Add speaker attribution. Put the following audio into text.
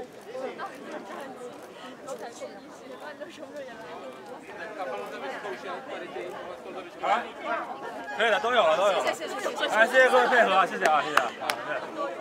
Speaker 1: 好了，可以了，都有了，都有了。谢谢各位配合啊，谢谢啊，谢谢啊。